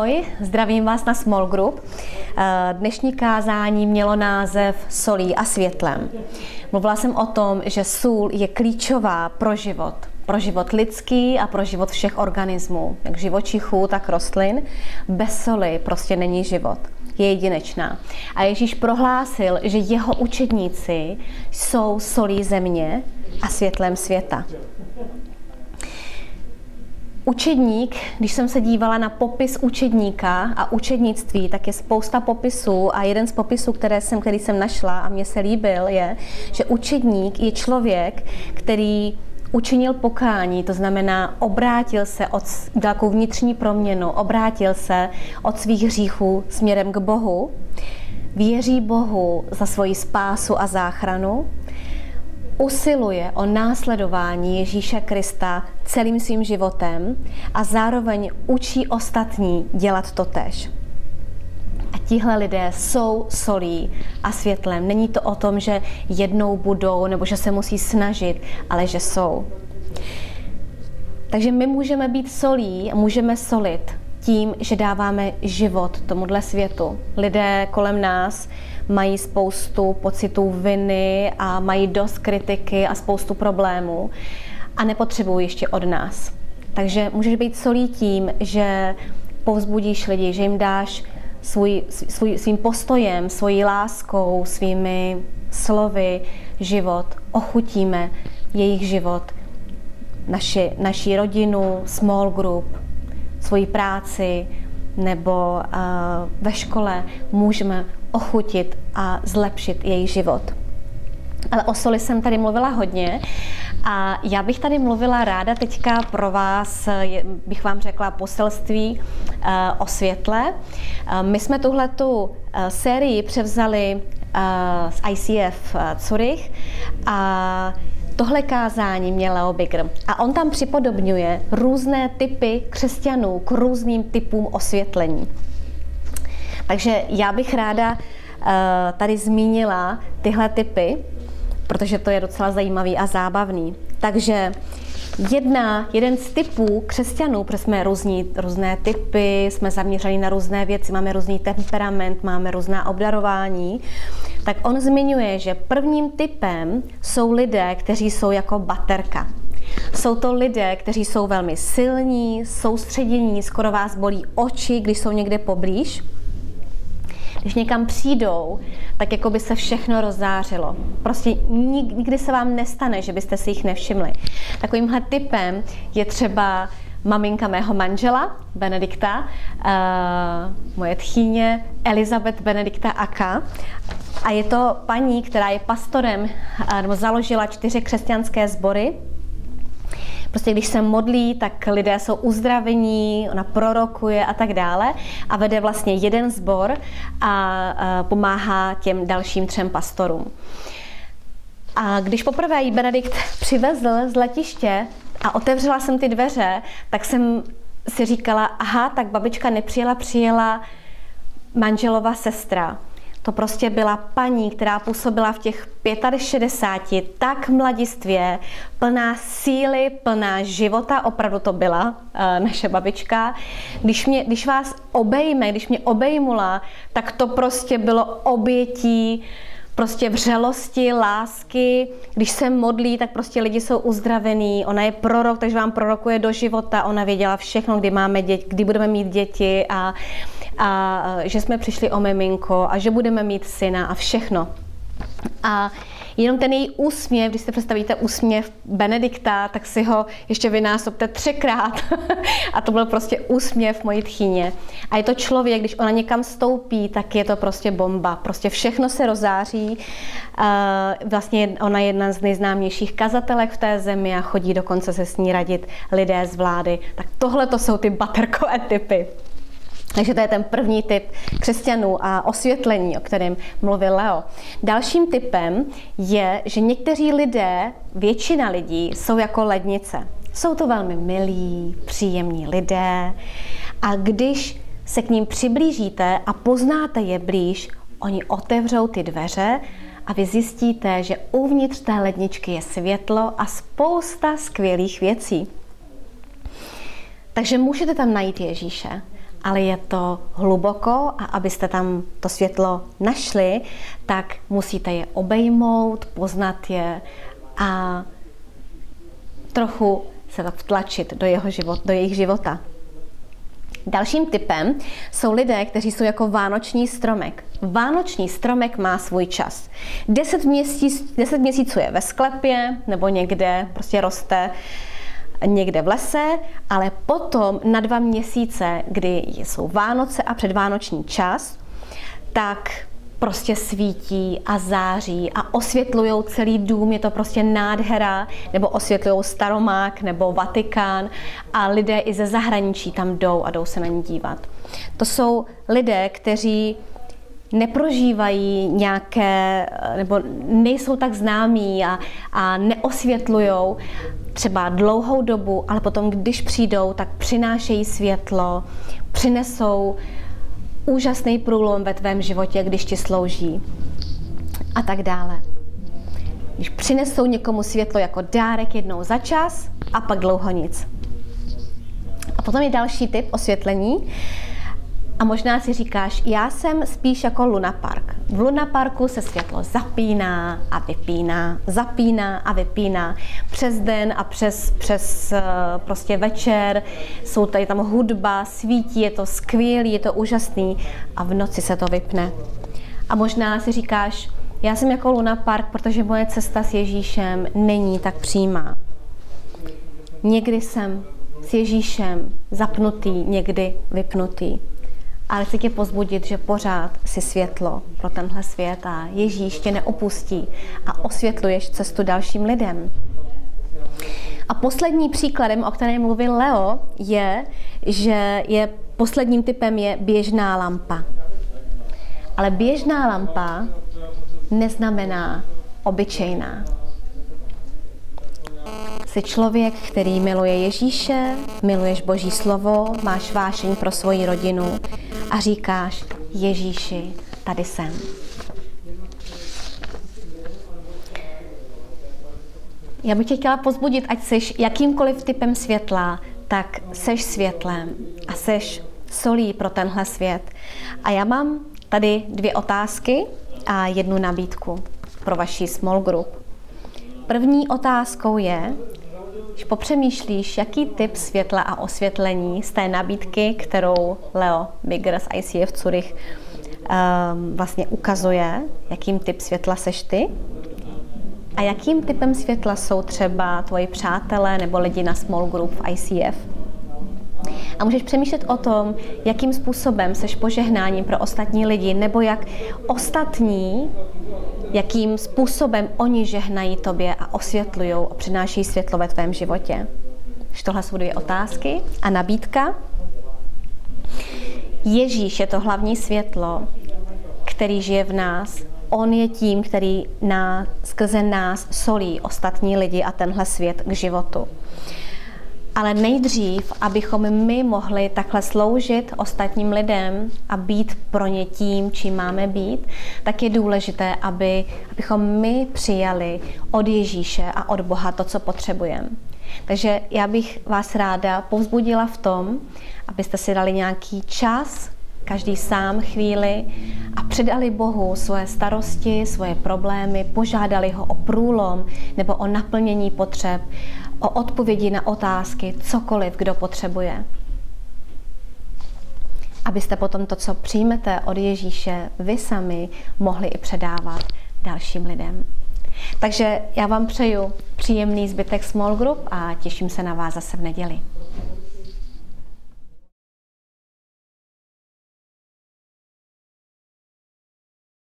Ahoj, zdravím vás na Small Group. Dnešní kázání mělo název Solí a světlem. Mluvila jsem o tom, že sůl je klíčová pro život lidský a pro život všech organismů, jak živočichů, tak rostlin. Bez soli prostě není život. Je jedinečná. A Ježíš prohlásil, že jeho učedníci jsou solí země a světlem světa. Učedník, když jsem se dívala na popis učedníka a učednictví, tak je spousta popisů a jeden z popisů, který jsem našla a mně se líbil, je, že učedník je člověk, který učinil pokání, to znamená obrátil se od takovou vnitřní proměnu, obrátil se od svých hříchů směrem k Bohu, věří Bohu za svoji spásu a záchranu, usiluje o následování Ježíše Krista celým svým životem a zároveň učí ostatní dělat totéž. A tihle lidé jsou solí a světlem. Není to o tom, že jednou budou nebo že se musí snažit, ale že jsou. Takže my můžeme být solí a můžeme solit tím, že dáváme život tomuhle světu. Lidé kolem nás mají spoustu pocitů viny a mají dost kritiky a spoustu problémů a nepotřebují ještě od nás. Takže můžeš být solí tím, že povzbudíš lidi, že jim dáš svým postojem, svojí láskou, svými slovy život. Ochutíme jejich život, naši rodinu, small group, svoji práci nebo ve škole můžeme ochutit a zlepšit jejich život. Ale o soli jsem tady mluvila hodně a já bych tady mluvila ráda teďka pro vás, bych vám řekla poselství o světle. My jsme tuhletu sérii převzali z ICF Zurich a tohle kázání měl Leo Bigger. A on tam připodobňuje různé typy křesťanů k různým typům osvětlení. Takže já bych ráda tady zmínila tyhle typy, protože to je docela zajímavý a zábavný. Takže jeden z typů křesťanů, protože jsme různé typy, jsme zaměřeni na různé věci, máme různý temperament, máme různá obdarování, tak on zmiňuje, že prvním typem jsou lidé, kteří jsou jako baterka. Jsou to lidé, kteří jsou velmi silní, soustředění, skoro vás bolí oči, když jsou někde poblíž. Když někam přijdou, tak jako by se všechno rozzářilo. Prostě nikdy se vám nestane, že byste si jich nevšimli. Takovýmhle typem je třeba maminka mého manžela, Benedikta, moje tchýně Elizabeth Benedikta Aka. A je to paní, která je pastorem, nebo založila 4 křesťanské sbory. Prostě když se modlí, tak lidé jsou uzdravení, ona prorokuje a tak dále a vede vlastně jeden sbor a pomáhá těm dalším 3 pastorům. A když poprvé jí Benedikt přivezl z letiště a otevřela jsem ty dveře, tak jsem si říkala, aha, tak babička nepřijela, přijela manželova sestra. To prostě byla paní, která působila v těch 65, tak mladistvě, plná síly, plná života, opravdu to byla naše babička. Když vás obejme, když mě obejmula, tak to prostě bylo obětí prostě vřelosti, lásky. Když se modlí, tak prostě lidi jsou uzdravení. Ona je prorok, takže vám prorokuje do života. Ona věděla všechno, kdy budeme mít děti a že jsme přišli o miminko a že budeme mít syna a všechno. A jenom ten její úsměv, když si představíte úsměv Benedikta, tak si ho ještě vynásobte 3krát. A to byl prostě úsměv mojí tchýně. A je to člověk, když ona někam stoupí, tak je to prostě bomba. Prostě všechno se rozáří. Vlastně ona je jedna z nejznámějších kazatelek v té zemi a chodí dokonce se s ní radit lidé z vlády. Tak tohle to jsou ty baterkové typy. Takže to je ten první typ křesťanů a osvětlení, o kterém mluvil Leo. Dalším typem je, že někteří lidé, většina lidí, jsou jako lednice. Jsou to velmi milí, příjemní lidé a když se k ním přiblížíte a poznáte je blíž, oni otevřou ty dveře a vy zjistíte, že uvnitř té ledničky je světlo a spousta skvělých věcí. Takže můžete tam najít Ježíše. ale je to hluboko a abyste tam to světlo našli, tak musíte je obejmout, poznat je a trochu se tak vtlačit do jejich života. Dalším typem jsou lidé, kteří jsou jako vánoční stromek. Vánoční stromek má svůj čas. 10 měsíců je ve sklepě nebo někde, prostě roste někde v lese, ale potom na 2 měsíce, kdy jsou Vánoce a předvánoční čas, tak prostě svítí a září a osvětlují celý dům, je to prostě nádhera, nebo osvětlují Staromák nebo Vatikán a lidé i ze zahraničí tam jdou a jdou se na ní dívat. To jsou lidé, kteří neprožívají nějaké, nebo nejsou tak známí a neosvětlujou třeba dlouhou dobu, ale potom, když přijdou, tak přinášejí světlo, přinesou úžasný průlom ve tvém životě, když ti slouží a tak dále. Když přinesou někomu světlo jako dárek jednou za čas a pak dlouho nic. A potom je další typ osvětlení. A možná si říkáš, já jsem spíš jako lunapark. V lunaparku se světlo zapíná a vypíná, zapíná a vypíná. Přes den a přes prostě večer, jsou tady tam hudba, svítí, je to skvělý, je to úžasný a v noci se to vypne. A možná si říkáš, já jsem jako lunapark, protože moje cesta s Ježíšem není tak přímá. Někdy jsem s Ježíšem zapnutý, někdy vypnutý. Ale chci tě pozbudit, že pořád si světlo pro tenhle svět a Ježíš tě neopustí a osvětluješ cestu dalším lidem. A poslední příkladem, o kterém mluvil Leo, je, že posledním typem je běžná lampa. Ale běžná lampa neznamená obyčejná. Jsi člověk, který miluje Ježíše, miluješ Boží slovo, máš vášeň pro svoji rodinu a říkáš, Ježíši, tady jsem. Já bych tě chtěla pozbudit, ať jsi jakýmkoliv typem světla, tak seš světlem a seš solí pro tenhle svět. A já mám tady 2 otázky a 1 nabídku pro vaši small group. První otázkou je, když popřemýšlíš, jaký typ světla a osvětlení z té nabídky, kterou Leo Bigger z ICF Zurich vlastně ukazuje, jakým typ světla seš ty a jakým typem světla jsou třeba tvoji přátelé nebo lidi na small group v ICF. A můžeš přemýšlet o tom, jakým způsobem seš požehnáním pro ostatní lidi, nebo jak ostatní, jakým způsobem oni žehnají tobě a osvětlujou a přináší světlo ve tvém životě. Tohle jsou 2 otázky a nabídka. Ježíš je to hlavní světlo, který žije v nás. On je tím, který skrze nás solí ostatní lidi a tenhle svět k životu. Ale nejdřív, abychom my mohli takhle sloužit ostatním lidem a být pro ně tím, čím máme být, tak je důležité, abychom my přijali od Ježíše a od Boha to, co potřebujeme. Takže já bych vás ráda povzbudila v tom, abyste si dali nějaký čas, každý sám chvíli a předali Bohu svoje starosti, svoje problémy, požádali ho o průlom nebo o naplnění potřeb, o odpovědi na otázky, cokoliv, kdo potřebuje. Abyste potom to, co přijmete od Ježíše, vy sami mohli i předávat dalším lidem. Takže já vám přeju příjemný zbytek small group a těším se na vás zase v neděli.